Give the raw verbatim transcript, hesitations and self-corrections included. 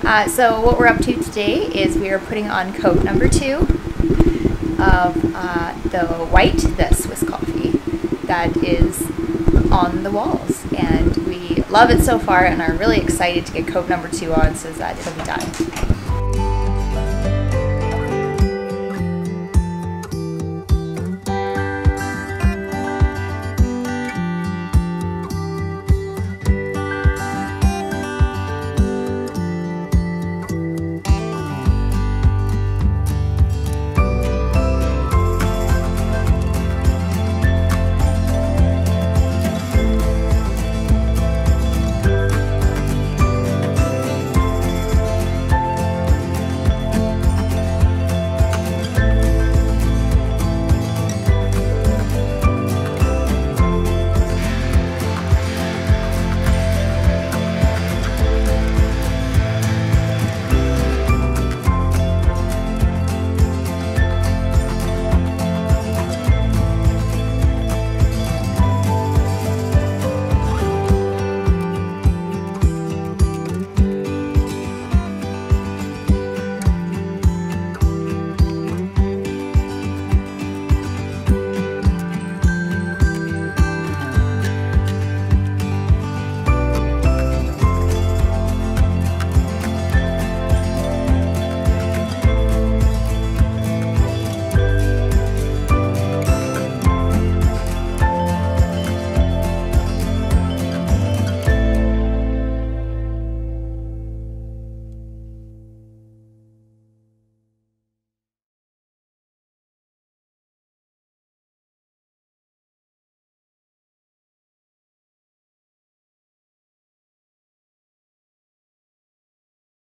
Uh, so what we're up to today is we are putting on coat number two of uh, the white, the Swiss coffee that is on the walls, and we love it so far and are really excited to get coat number two on so that it'll be done.